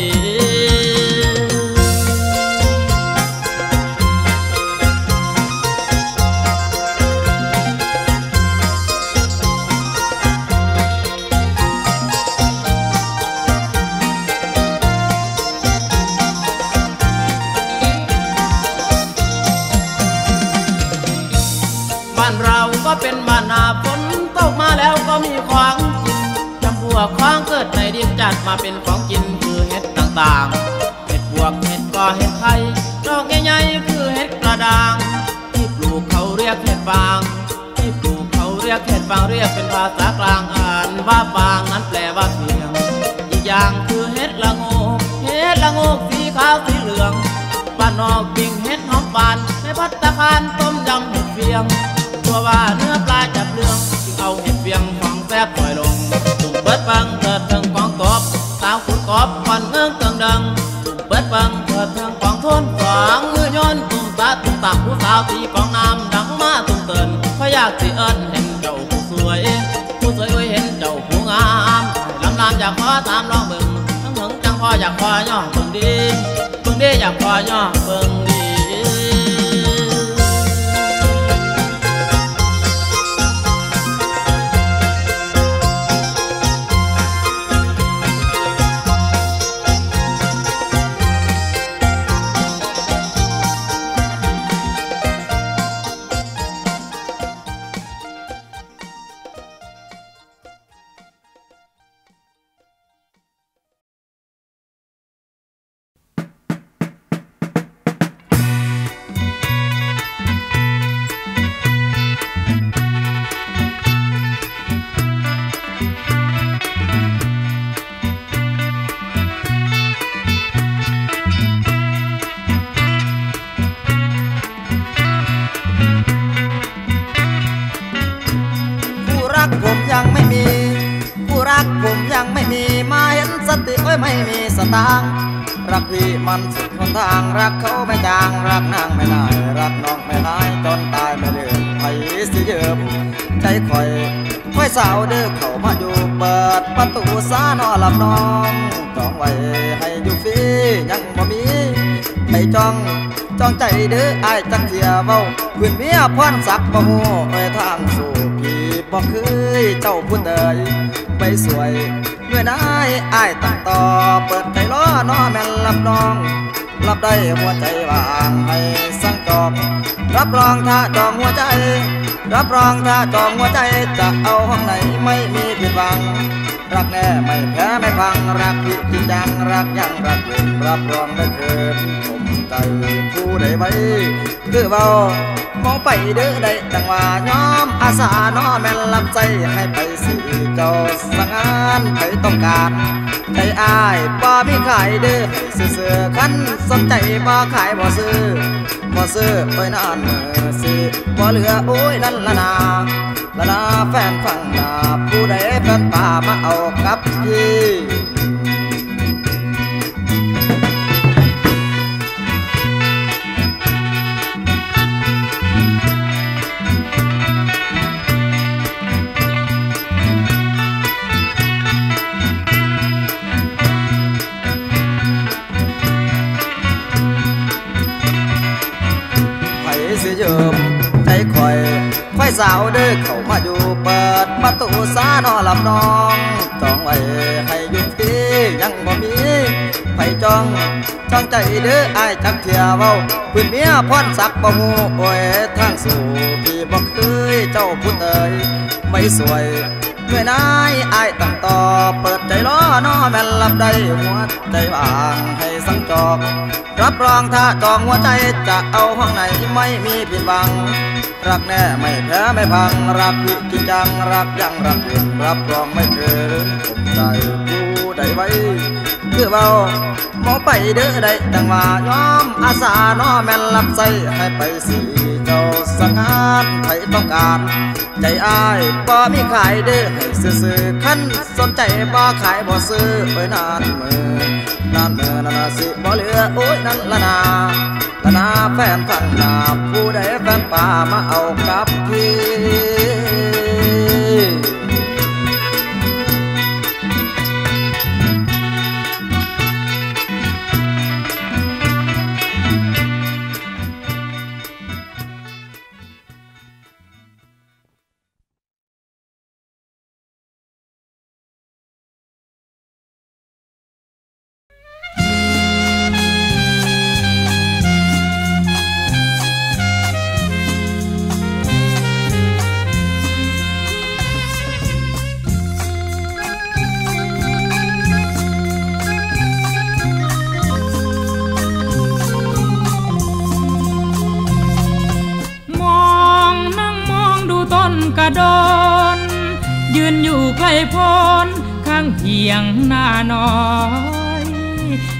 เป็นบ้านนาฝนตกมาแล้วก็มีของกินจำพวกของเกิดในดินจัดมาเป็นของกินคือเห็ดต่างๆเห็ดพวกเห็ดกอเห็ดไข่ดอกใหญ่ๆคือเห็ดกระด้างที่ปลูกเขาเรียกเห็ดฟางที่ปลูกเขาเรียกเห็ดฟางเรียกเป็นภาษากลางอ่านว่าฟางนั้นแปลว่าเพียงอีกอย่างคือเห็ดละโงกเห็ดละโงกสีขาวสีเหลืองบ้านนอกกิ่งเห็ดหอมปานในภัตตาคารต้มยำเห็ดเฟียงตัวว่าเนื้อปลาจับเลืองจึงเอาเห็ดเฟียงของแซ่บปล่อยลงตุ่มเบิดบังเถิดเทิงของกบสาวขุดกบควันเงื้องเกิงดังตุ่มเบิดบังเถิดเทิงของทนสองมือย้อนตุ่มตาตุ่มตักผู้สาวตีกองน้ำดังมาตุ่มเตือนพอยากสิเอิญเห็นเจ้าผู้สวยผู้สวยไว้เห็นเจ้าผู้งามลำลามอยากขอตามลองเบิ่งทั้งถึงจังพออยากขอย่อเบิ่งดีเบิ่งดีอยากขอย่อเบิ่งดีไม่มีสตางค์รักพี่มันสุดคนทางรักเขาไม่จางรักนางไม่นายรักน้องไม่หายจนตายไม่เลืมไผสิเยิมใจคอยค่อยสาวเด้อเข้ามาอยู่เปิดประตูซานอหลับน้องจองไว้ให้อยู่ฟรียังบ่มีให้จองจองใจเด้ออ้ายจักเที่ยวเว้าเพื่อนเมียพรศักดิ์บ่ฮู้ไปทางสู่พี่บ่เคยเจ้าพูดเอ่ยไปสวยเมื่อนายอ้ายตั้งต่อเปิดใจล้อนอแม่นรับน้องรับได้หัวใจวางให้สั่งจองรับรองถ้าจองหัวใจรับรองถ้าจองหัวใจจะเอาห้องไหนไม่มีผิดหวังรักแน่ไม่แพ้ไม่พังรักพี่จริงจังรักยังรักอื่นรับรองได้เกินผมใจผู้ใดไว้คือเบามองไปเด้อได้จังว่าย้อมอาสาน้อแม่นรับใจให้ไปสิเจ้าสังงานไปต้องการใจอ้ายบ่มีขายเด้อให้ซื้อๆคันสนใจบ่ขายบ่ซื้อบ่ซื้อไปนานมือสิบ่เหลือโอ้ยนั่นละนาละนาแฟนฟังนาผู้ใดแฟนป่ามาเอากับพี่เยิมใจคอยค่อยสาวเด้อเข้ามาอยู่เปิดประตูซานอหลับน้องจองไว้ให้อยู่ฟรียังบ่มีไปจองจองใจเด้ออ้ายจักเที่ยวเว้าเพื่อนเมียพรศักดิ์บ่ฮู้โอ้ยทางสู่พี่บ่เคยเจ้าพูดเอ่ยไม่สวยเมื่อนายอ้ายตั้งต่อเปิดใจล้อนอแม่นรับได้หัวใจว่างให้สั่งจองรับรองถ้าจองหัวใจจะเอาห้องไหนไม่มีผิดหวังรักแน่ไม่แพ้ไม่พังรักพี่จริงจังรักยังรักอื่นรับรองไม่เกินผมใจผู้ใดไว้คือเบามองไปเด้อได้จังว่าย้อมอาสาน้อแม่นรับใจให้ไปสิเจ้าสังงานใครต้องการใจอ้ายบ่มีขายเด้อให้ซื้อๆคันสนใจบ่ขายบ่ซื้อไปนานมือนานมือนานาสิบ่เหลือโอ้ยนั่นละนาละนาแฟนฟังนาผู้ใดแฟนป่ามาเอากับพี่ดนยืนอยู่ใกล้พ้นข้างเพียงหน้าน้อย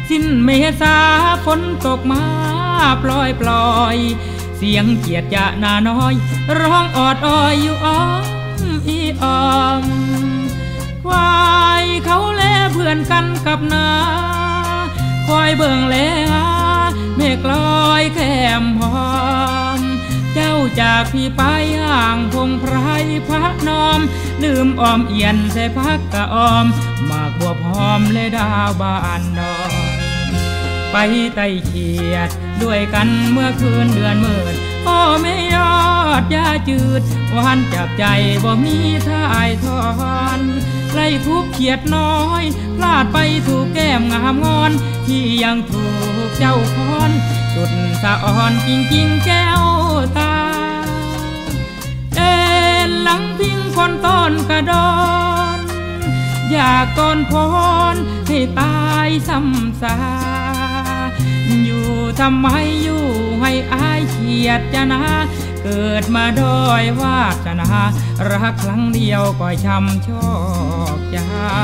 สิ้นเมษาฝนตกมาปล่อยปล่อยเสียงเกียดจะนาน้อยร้องออดอ้อยอยู่อ้อมอีอ้อมควายเขาแลเพื่อนกันกับนาควายเบิ่งแลเมฆลอยแคมหอมเจ้าจากพี่ไปห่างพงไพรพระนอมลืมออมเอียนใส่พักกะออมมากบัวพร้อมและดาวบานดอนไปไต่เขียดด้วยกันเมื่อคืนเดือนมืดพ่อไม่ยอดยาจืดหวานจับใจบ่มีท่ายทอนไล่ทุบเขียดน้อยพลาดไปถูกแก้มงามงอนที่ยังถูกเจ้าคอนจุดสะอ่อนจริงจริงแก้วตาเอ็นหลังพิงคนต้นกระดอนอยากก่อนพรให้ตายซ้ำซาอยู่ทำไมอยู่ให้อายเขียดจะนะเกิดมาด้อยวาสนารักครั้งเดียวก็ช้ำชอกใจ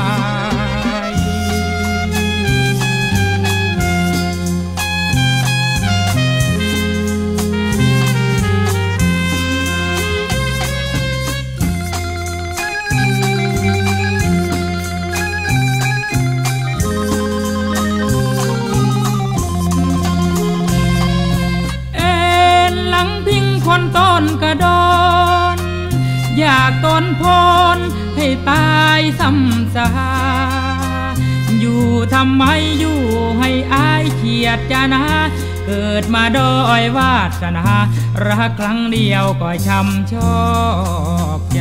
คนต้นกระดอนอยากต้นพรให้ตายซ้ำซาอยู่ทำไมอยู่ให้อายเขียดจะนะเกิดมาด้อยวาสนารักครั้งเดียวก็ช้ำชอกใจ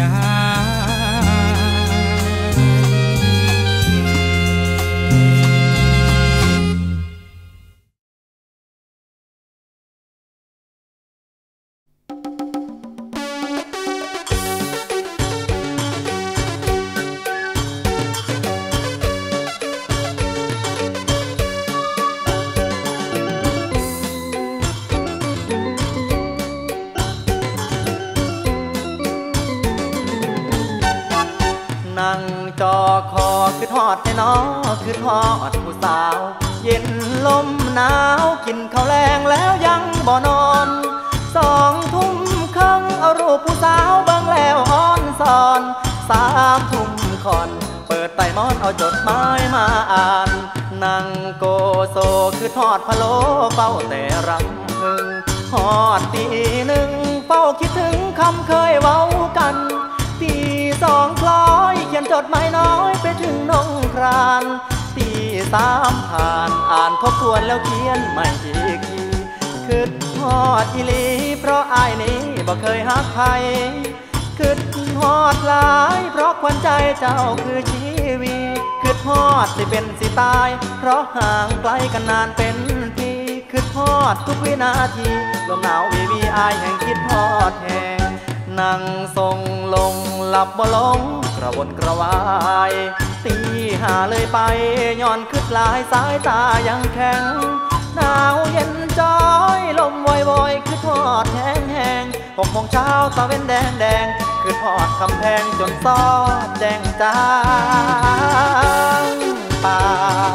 นั่งจอคอคือทอดให้น้อคือทอดผู้สาวเย็นลมหนาวกินข้าวแรงแล้วยังบ่นอนสองทุ่มครึ่งเอารูปผู้สาวเบิ่งแล้วอ้อนสอนสามทุ่มค่อนเปิดไต่มอนเอาจดหมายมาอ่านนั่งโกโซคือทอดพะโล้เฝ้าแต่รำพึงฮอดตีหนึ่งเฝ้าคิดถึงคำเคยเว้ากันตีสองคล้อยเขียนจดหมายน้อยไปถึงนงครานตีสามผ่านอ่านทบทวนแล้วเขียนใหม่อีกทีคิดฮอดอีหลีเพราะอายนี้บ่เคยหักใครคิดฮอดหลายเพราะควันใจเจ้าคือชีวิตคิดฮอดสิเป็นสิตายเพราะห่างไกลกันนานเป็นปีคิดฮอดทุกวินาทีลมหนาววีวีอายแห่งคิดฮอดแห่งนั่งทรงลงหลับบ่ลงกระวนกระวายตีหาเลยไปย้อนคืดลายสายตายังแข็งหนาวเย็นจอยลมวอยวอยคือทอดแห้งแห้งหกโมงเช้าตะเว้นแดงแดงคือทอดคำแพงจนซอดแดงจางป่า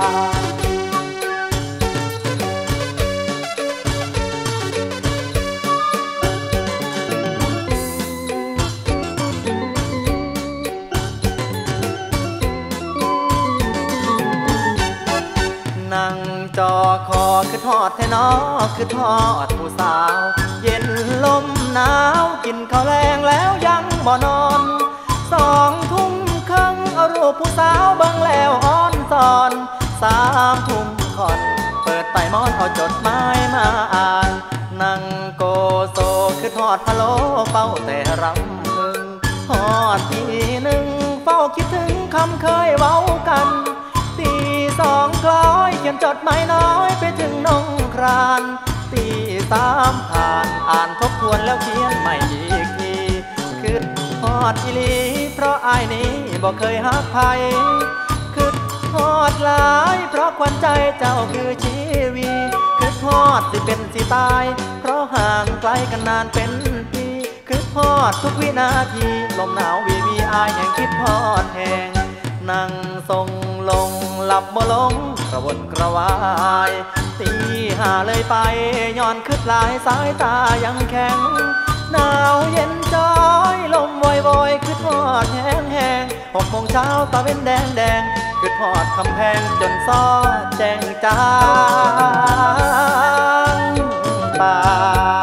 นั่งจอคอคือทอดแท้น้อคือทอดผู้สาวเย็นลมหนาวกินข้าวแรงแล้วยังบ่นอนสองทุ่มครึ่งเอารูปผู้สาวเบิ่งแล้วอ้อนสอนสามทุ่มค่อนเปิดไต่มอนเอาจดหมายมาอ่านนั่งโกโซคือทอดพะโล้เฝ้าแต่รำพึงฮอดทีหนึ่งเฝ้าคิดถึงคำเคยเว้ากันตีสองคล้อยเขียนจดหมายน้อยไปถึงนงครานตีสามผ่านอ่านทบทวนแล้วเขียนใหม่อีกทีคิดฮอดอีหลีเพราะอายนี้บ่เคยหักใครคิดฮอดหลายเพราะควันใจเจ้าคือชีวิตคิดฮอดสิเป็นสิตายเพราะห่างไกลกันนานเป็นปีคิดฮอดทุกวินาทีลมหนาววีวีอายแห่งคิดฮอดแห่งนั่งทรงลงหลับบ่ลงกกระวนกระวายตีหาเลยไปย้อนคืดลายสายตายังแข็งหนาวเย็นจอยลมวอยวอยคืดทอดแห้งแห้งหกโมงเช้าตาเป็นแดงแดงคืดทอดคำแพงจนซอดแจ้งจางป่า